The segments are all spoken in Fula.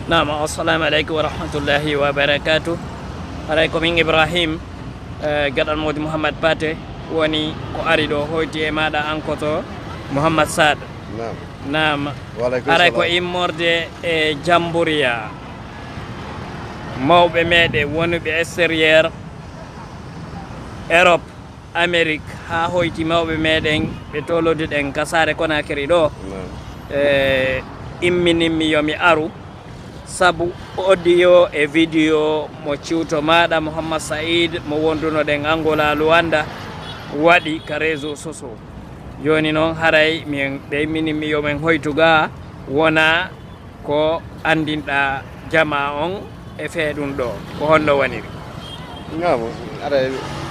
Naam, assalamu alaikum wa rahmatullahi wa barakatuh. Haray ko min Ibrahim gadal modi Muhammad Pate woni ko ari do hoyti e maɗa ankoto Muhammad Sad. Naam. Haray ko immorde e jamburiya mawɓe meɗe wonuɓe extérieur Europe Amérique ha hoyti mawɓe meɗen ɓe toloduɗen kasare Konakry ɗo imminimmi yomi aru sabu audio e video mo ciwto maɗa Mouhammad Said mo wondunoɗen Angola Luanda waɗi ka réseau sociaux joni noon haray min ɓe imminimmi yomin hoytuga wona ko andinɗa jama on e feeɗum ɗo ko honno waniri ngamo aɗa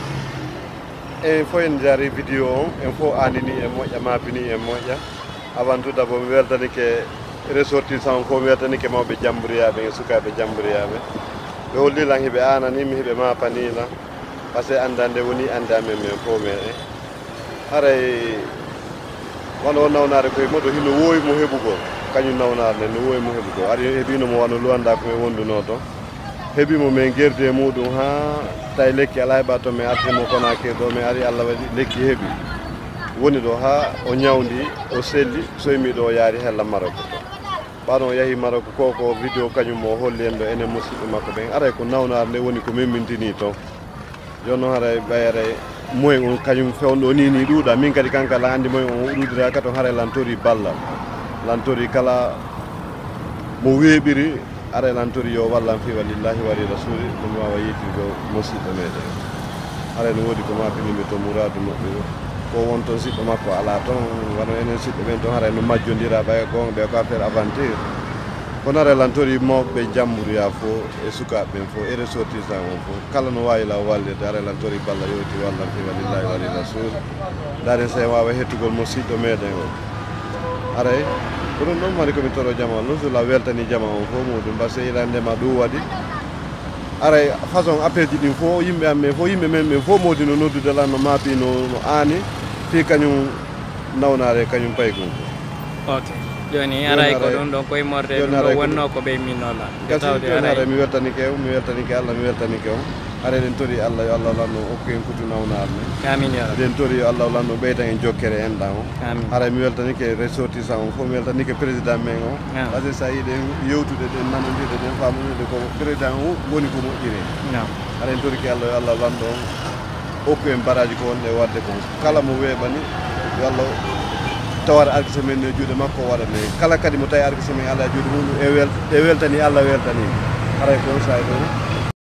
en fo en jaari vidéo on en fo andini e moƴƴa mabini e moƴƴa avant tout d'abord mi weltanike ressortissant ko mi weltanike mawɓe jamburiyaɓe e sukaɓe jamburiyaɓe ɓe hollilan hiɓe anani mi hiɓe mapanila par ce que andande woni ande amen men fo meɗen haray wano o nawnare koye moɗo hino wowi mo heɓugo kañum nawnare nde no wowi mo heɓugo ari heɓinomo wano luwanda komin wonduno to heɓimo min guerde muɗum ha tawi lekki ala heɓa to min artimo Konakry ɗo min ari Allah waɗi lekki heeɓi woni ɗo ha o ñawdi o selli soymi ɗo o yaari hella Maroc to ɓaɗon o yahi Maroc ko vidéo kañum o holli en ɗo enen musidɓe makko ɓen aray ko nawnare nde woni ko memmintini toon joni noon haray ɓayere moyen on kañum fewnɗo ni ɗuuɗa min kadi kankala andi moyen on ɗuɗira ka toon haray lantori ballal lantori kala mo weeɓiri aray lantori yo wallan fi walillahi wali rasuli ɗum wawa yeytirgo musidɗo meɗen haray no woodi ko mapinimi to mouradu maɓɓe ko won toon siɗɗo makko ala toon wano enen siɗɗo ɓen toon haray no majjodira ɓay gon ɓe ko affaire aventure kono haray lantori mawɓe jamburiya fo e sukaɓe ɓen fo e ressortissant on fo kala no wawi law wallirde haray lantori balla yowti wallan fi walillahi wali rasul daaren sa wawa hettugol musidɗo meɗen o haray ko ɗum ɗon mari komi toro jama on non sula weltani jama on fo muɗum par ce que ilandema ɗum waɗi aray façon appel ji ɗin fo yimɓe amen fo yimɓe men ɓen fo modi no noddude lan no maapi no ani fi kañum nawnare kañum pay gon ok joni aray ko ɗum ɗon koye morde ɗum ɗo wonno ko ɓe minnola gasi joni aray mi weltanike Allah mi weltanike on haray eɗen tori Allah yo Allah lanno hokku en kutu nawnare ne amin ya rabbi eɗen tori yo Allah lanno ɓeyda en jokkere en ɗan o haray mi weltanike ressortissant on fof mi weltanike président men o par ce que sa yiiɗen yewtude ɗen nanodirde ɗen famonide ko président o woni ko moƴƴiri haray en tori ke Allah yo Allah lanɗo on hokku en baraji ko wonɗe wadde kon kala mo weeɓani yo Allah tawar arkisa men e juuɗe makko waɗane kala kadi mo tawi arkisa men ala juuɗe mum e weltani Allah weltani haray kon sa ɗo